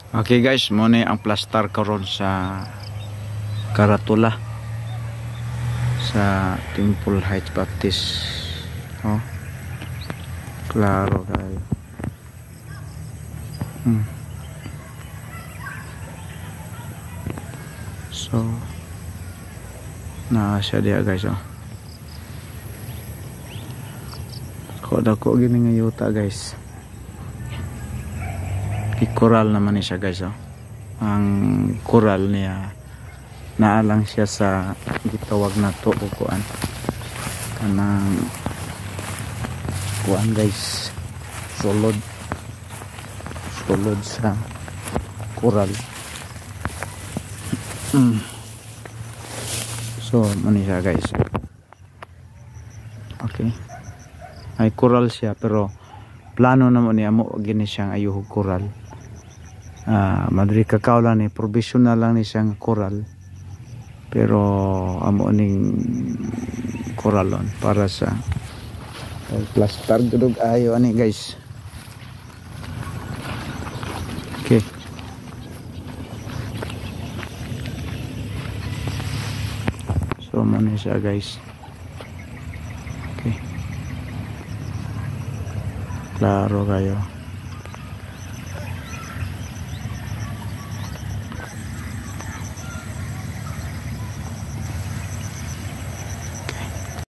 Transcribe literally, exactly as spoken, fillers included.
Okay guys, mo ni ang plaster karon sa Karatula sa Temple Heights Baptist. Oh. Klaro kayo. Hmm. So na siya dia guys, oh. Ko dako gini nga yuta guys. Coral naman siya guys, oh. Ang coral niya naalang siya sa gitawag na to o kuan kanang kuan guys, sulod sulod sa coral. Mm. So mani siya guys, okay, ay coral siya pero plano naman niya mo gini siyang ayuhog coral. Uh, madri kakao lang ni provisional lang ni siyang coral pero amo ning coralon para sa uh, plaster gudog ayo ani guys. Okay, so muna siya guys. Okay, klaro kayo.